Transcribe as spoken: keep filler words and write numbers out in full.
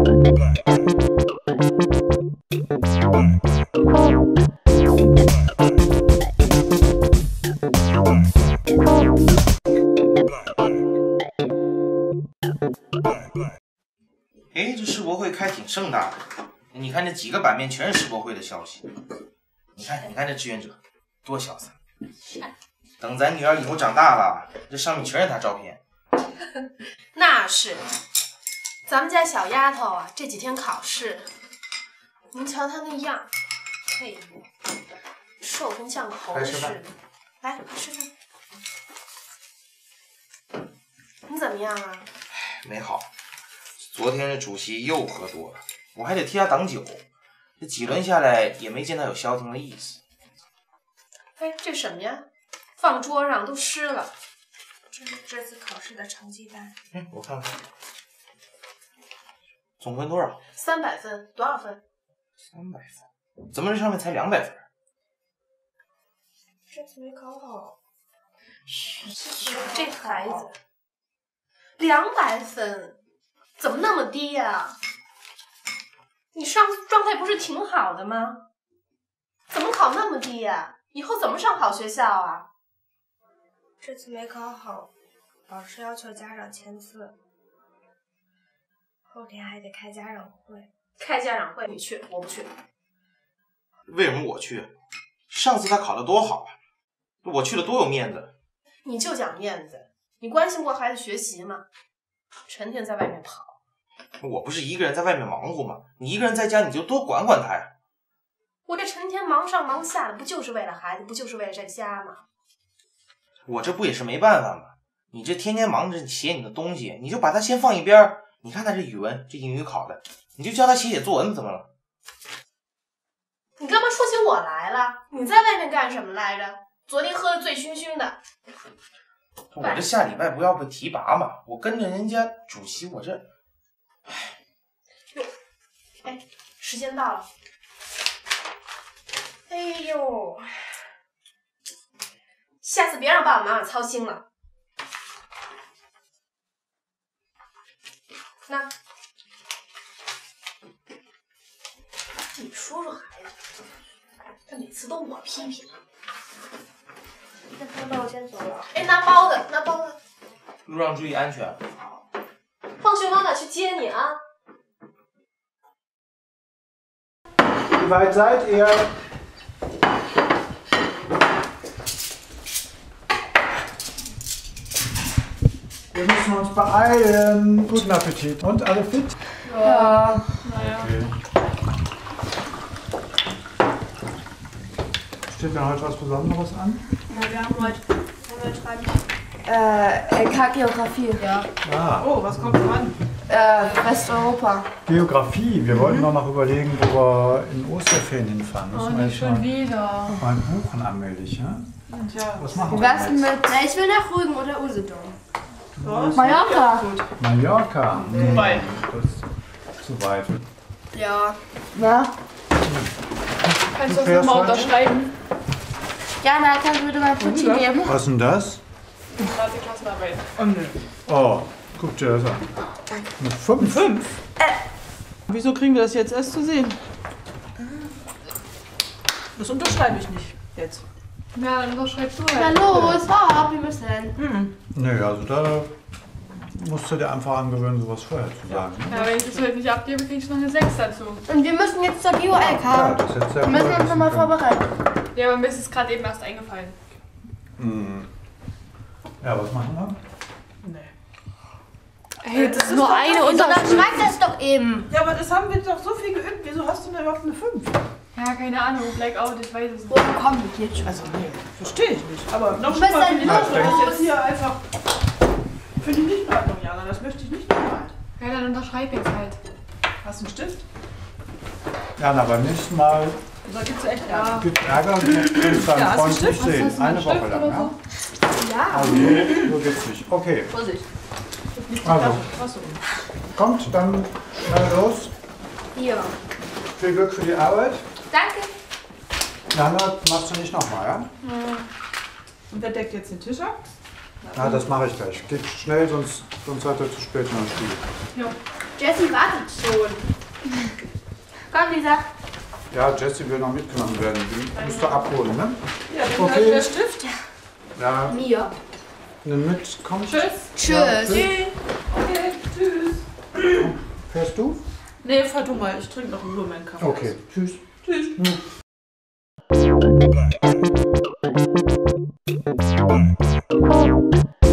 哎，这世博会开挺盛大的，你看这几个版面全是世博会的消息。你看，你看这志愿者多潇洒。等咱女儿以后长大了，这上面全是她照片。 那是，咱们家小丫头啊，这几天考试，您瞧她那样，哎呦，瘦跟像猴似的。来，吃饭。你怎么样啊？ 没好，昨天这主席又喝多了，我还得替他挡酒。这几轮下来也没见他有消停的意思。 哎，这什么呀？放桌上都湿了。 这是这次考试的成绩单。 嗯，我看看。总分多少？ 三百分，多少分？ 三百分。怎么这上面才两百分？ 这次没考好。 这孩子，两百分，怎么那么低呀？你上次状态不是挺好的吗？怎么考那么低呀？以后怎么上好学校啊？ 这次没考好，老师要求家长签字，后天还得开家长会。 开家长会你去，我不去。 为什么我去？上次他考得多好啊，我去了多有面子。 你就讲面子，你关心过孩子学习吗？成天在外面跑。 我不是一个人在外面忙活吗？你一个人在家，你就多管管他呀。 我这成天忙上忙下的，不就是为了孩子，不就是为了这家吗？ 我这不也是没办法吗？你这天天忙着写你的东西，你就把它先放一边。你看他这语文，这英语考的，你就教他写写作文，怎么了？ 你干嘛说起我来了？你在外面干什么来着？昨天喝得醉醺醺的。 我这下礼拜不要被提拔嘛？我跟着人家主席，我这，唉。 哟，哎，时间到了。哎呦，下次别让爸爸妈妈操心了。那，你说说孩子，他每次都我批评。 那那我先走了。 哎，拿包的，拿包的。 路上注意安全。 放学妈妈去接你啊。 Wie weit seid ihr? Wir müssen uns beeilen. Guten Appetit. Und alle fit? Ja, naja. Okay. Steht da heute was Besonderes an? Ja, wir haben heute, haben wir schreiben. Äh, L K-Geografie. Ja. Ah. Oh, was kommt dran? Äh, Westeuropa. Geografie. Wir wollten mhm. noch überlegen, wo wir in Osterferien hinfahren. Oh, nicht schon wieder. Mal buchen allmählich, ja? Ja. Was machen wir Was jetzt? mit? Na, ich will nach Rügen oder Usedom. Was? Mallorca. Mallorca. Zu weit. Das ist zu weit. Ja. Na? Kannst du das mal unterschreiben? Ja, na, kannst du bitte mal Putti nehmen? Was ist denn das? Gerade Klassenarbeit. Oh, nö. Oh, guck dir das an. Eine fünf. Fünf? Äh. Wieso kriegen wir das jetzt erst zu sehen? Das unterschreibe ich nicht jetzt. Ja, dann unterschreibst du halt. Na los, hopp, wir müssen. Mhm. Nö, also da musst du dir einfach angewöhnen, sowas vorher zu sagen. Ja, wenn ich das heute nicht abgebe, krieg ich noch eine sechs dazu. Und wir müssen jetzt zur Bio-L K. Ja, das hättest du ja Wir müssen vorher uns nochmal wissen können. vorbereiten. Ja, aber mir ist es gerade eben erst eingefallen. Hm. Ja, was machen wir? Nee. Hey, das ist nur eine Und dann Unterschrift. schreib das doch eben. Ja, aber das haben wir doch so viel geübt. Wieso hast du denn überhaupt eine fünf? Ja, keine Ahnung. Blackout, ich weiß es nicht. Oh, komm, das geht schon. Also, nee, verstehe ich nicht. Aber noch Was schlimmer denn finde ich los? das, wenn ich jetzt hier einfach... Finde ich nicht in Ordnung, Jana. Das möchte ich nicht nochmal. Ja, dann unterschreib jetzt halt. Hast du einen Stift? Ja, na, beim nächsten Mal Da gibt's ja echt Ärger. gibt es Ärger, du kannst deinen Ja, hast du einen Freund nicht Stift? sehen. Hast du einen Eine Woche Stift lang, oder ja? Ja. Also, so, so geht's nicht. Okay. Vorsicht. Also, Achso. kommt dann schnell los. Hier. Viel Glück für die Arbeit. Danke. Jana, machst du nicht nochmal, ja? Und wer deckt jetzt den Tisch ab? Na, das mache ich gleich. Geht schnell, sonst, sonst seid ihr zu spät in der Schule. Ja. Jessie wartet schon. Komm, Lisa. Ja, Jessie will noch mitgenommen werden. Die musst du abholen, ne? Ja, den Okay. halt der Stift. Ja, Mia. nimm mit, komm. Tschüss. Tschüss. Ja, tschüss. Okay, tschüss. Fährst du? Nee, fahr du mal. Ich trinke noch in Ruhe meinen Kaffee. Okay, tschüss. Tschüss. Hm.